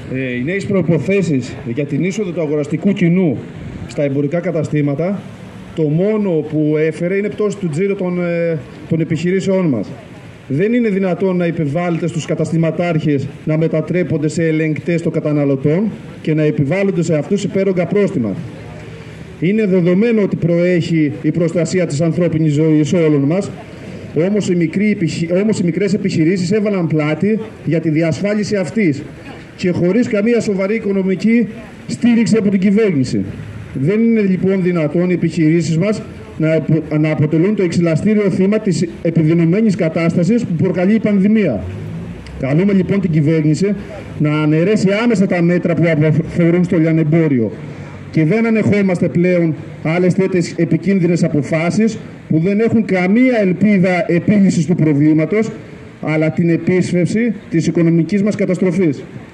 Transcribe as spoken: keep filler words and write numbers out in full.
Ε, οι νέες προϋποθέσεις για την είσοδο του αγοραστικού κοινού στα εμπορικά καταστήματα, το μόνο που έφερε είναι πτώση του τζίρου των, ε, των επιχειρήσεών μας. Δεν είναι δυνατόν να επιβάλλεται στους καταστηματάρχες να μετατρέπονται σε ελεγκτές των καταναλωτών και να επιβάλλονται σε αυτούς υπέρογκα πρόστιμα. Είναι δεδομένο ότι προέχει η προστασία της ανθρώπινης ζωής όλων μας, όμως οι, μικροί, όμως οι μικρές επιχειρήσεις έβαλαν πλάτη για τη διασφάλιση αυτής και χωρίς καμία σοβαρή οικονομική στήριξη από την κυβέρνηση. Δεν είναι λοιπόν δυνατόν οι επιχειρήσεις μας να, να αποτελούν το εξηλαστήριο θύμα της επιδεινωμένης κατάστασης που προκαλεί η πανδημία. Καλούμε λοιπόν την κυβέρνηση να αναιρέσει άμεσα τα μέτρα που αφορούν στο λιανεμπόριο και δεν ανεχόμαστε πλέον άλλες τέτοιες επικίνδυνες αποφάσεις που δεν έχουν καμία ελπίδα επίλυσης του προβλήματος, αλλά την επίσφευση της οικονομικής μας καταστροφής.